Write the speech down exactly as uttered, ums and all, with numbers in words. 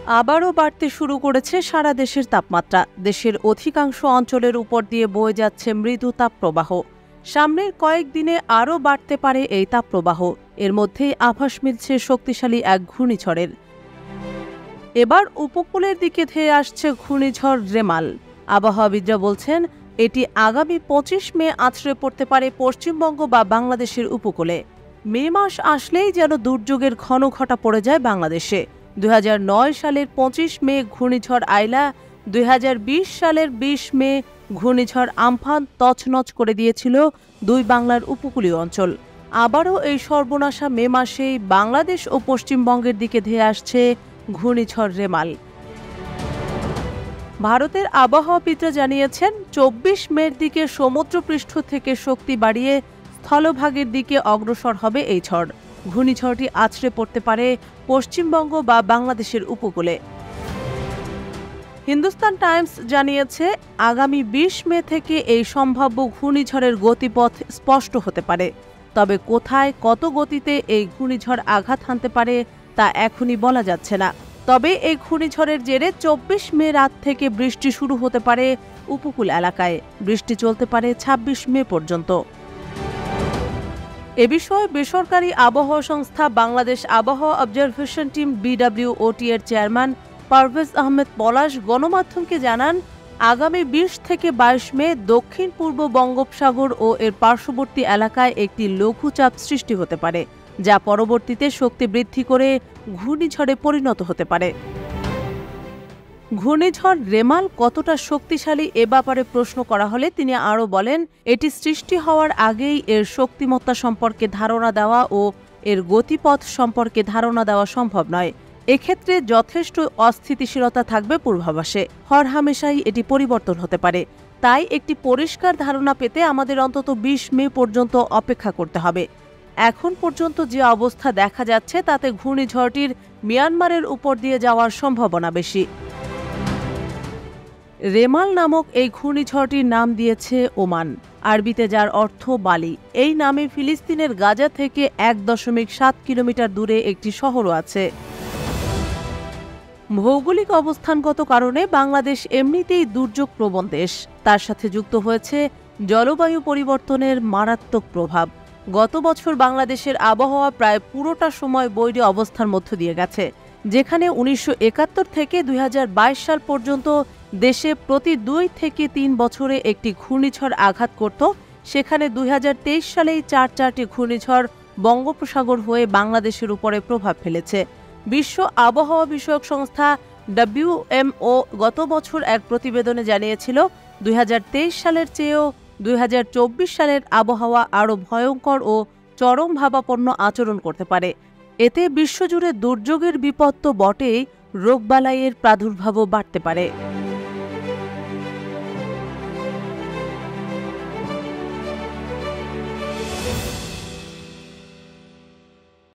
আবারও বাড়তে শুরু করেছে সারা দেশের তাপমাত্রা। দেশের অধিকাংশ অঞ্চলের উপর দিয়ে বয়ে যাচ্ছে মৃদু তাপপ্রবাহ। সামনের কয়েকদিনে আরও বাড়তে পারে এই তাপপ্রবাহ। এর মধ্যেই আভাস মিলছে শক্তিশালী এক ঘূর্ণিঝড়ের। এবার উপকূলের দিকে ধেয়ে আসছে ঘূর্ণিঝড় রেমাল। আবহাওয়াবিদরা বলছেন এটি আগামী পঁচিশ মে আছড়ে পড়তে পারে পশ্চিমবঙ্গ বা বাংলাদেশের উপকূলে। মে মাস আসলেই যেন দুর্যোগের ঘন ঘটা পড়ে যায় বাংলাদেশে। দুই হাজার নয় সালের পঁচিশ মে ঘূর্ণিঝড় আইলা, দুই হাজার বিশ সালের বিশ মে ঘূর্ণিঝড় আমফান তছনছ করে দিয়েছিল দুই বাংলার উপকূলীয় অঞ্চল। আবারও এই সর্বনাশা মে মাসেই বাংলাদেশ ও পশ্চিমবঙ্গের দিকে ধেয়ে আসছে ঘূর্ণিঝড় রেমাল। ভারতের আবহাওয়াবিদরা জানিয়েছেন চব্বিশ মের দিকে সমুদ্রপৃষ্ঠ থেকে শক্তি বাড়িয়ে স্থলভাগের দিকে অগ্রসর হবে এই ঝড়। ঘূর্ণিঝড়টি আছড়ে পড়তে পারে পশ্চিমবঙ্গ বা বাংলাদেশের উপকূলে। হিন্দুস্তান টাইমস জানিয়েছে আগামী বিশ মে থেকে এই সম্ভাব্য ঘূর্ণিঝড়ের গতিপথ স্পষ্ট হতে পারে। তবে কোথায় কত গতিতে এই ঘূর্ণিঝড় আঘাত হানতে পারে তা এখনই বলা যাচ্ছে না। তবে এই ঘূর্ণিঝড়ের জেরে চব্বিশ মে রাত থেকে বৃষ্টি শুরু হতে পারে উপকূল এলাকায়। বৃষ্টি চলতে পারে ছাব্বিশ মে পর্যন্ত। এ বিষয়ে বেসরকারি আবহাওয়া সংস্থা বাংলাদেশ আবহাওয়া অবজারভেশন টিম বিডব্লিউওটি এর চেয়ারম্যান পারভেজ আহমেদ পলাশ গণমাধ্যমকে জানান, আগামী বিশ থেকে বাইশ মে দক্ষিণ পূর্ব বঙ্গোপসাগর ও এর পার্শ্ববর্তী এলাকায় একটি লঘুচাপ সৃষ্টি হতে পারে, যা পরবর্তীতে শক্তি বৃদ্ধি করে ঘূর্ণিঝড়ে পরিণত হতে পারে। ঘূর্ণিঝড় রেমাল কতটা শক্তিশালী এ ব্যাপারে প্রশ্ন করা হলে তিনি আরও বলেন, এটি সৃষ্টি হওয়ার আগেই এর শক্তিমত্তা সম্পর্কে ধারণা দেওয়া ও এর গতিপথ সম্পর্কে ধারণা দেওয়া সম্ভব নয়। এক্ষেত্রে যথেষ্ট অস্থিতিশীলতা থাকবে পূর্বাভাসে। হরহামেশাই এটি পরিবর্তন হতে পারে। তাই একটি পরিষ্কার ধারণা পেতে আমাদের অন্তত বিশ মে পর্যন্ত অপেক্ষা করতে হবে। এখন পর্যন্ত যে অবস্থা দেখা যাচ্ছে তাতে ঘূর্ণিঝড়টির মিয়ানমারের উপর দিয়ে যাওয়ার সম্ভাবনা বেশি। রেমাল নামক এই ঘূর্ণিঝড়টির নাম দিয়েছে ওমান, আরবিতে যার অর্থ বালি। এই নামে ফিলিস্তিনের গাজা থেকে এক দশমিক সাত কিলোমিটার দূরে একটি শহরও আছে। ভৌগোলিক অবস্থানগত কারণে বাংলাদেশ এমনিতেই দুর্যোগ প্রবণ দেশ। তার সাথে যুক্ত হয়েছে জলবায়ু পরিবর্তনের মারাত্মক প্রভাব। গত বছর বাংলাদেশের আবহাওয়া প্রায় পুরোটা সময় বৈরী অবস্থার মধ্য দিয়ে গেছে। যেখানে উনিশশো একাত্তর থেকে দুই হাজার বাইশ সাল পর্যন্ত দেশে প্রতি দুই থেকে তিন বছরে একটি ঘূর্ণিঝড় আঘাত করত, সেখানে দুই হাজার তেইশ সালেই চার চারটি ঘূর্ণিঝড় বঙ্গোপসাগর হয়ে বাংলাদেশের উপরে প্রভাব ফেলেছে। বিশ্ব আবহাওয়া বিষয়ক সংস্থা ডব্লিউএমও গত বছর এক প্রতিবেদনে জানিয়েছিল, দুই হাজার তেইশ সালের চেয়েও দুই হাজার চব্বিশ সালের আবহাওয়া আরও ভয়ঙ্কর ও চরম ভাবাপন্ন আচরণ করতে পারে। এতে বিশ্বজুড়ে দুর্যোগের বিপদ তো বটেই, রোগবালাইয়ের প্রাদুর্ভাবও বাড়তে পারে।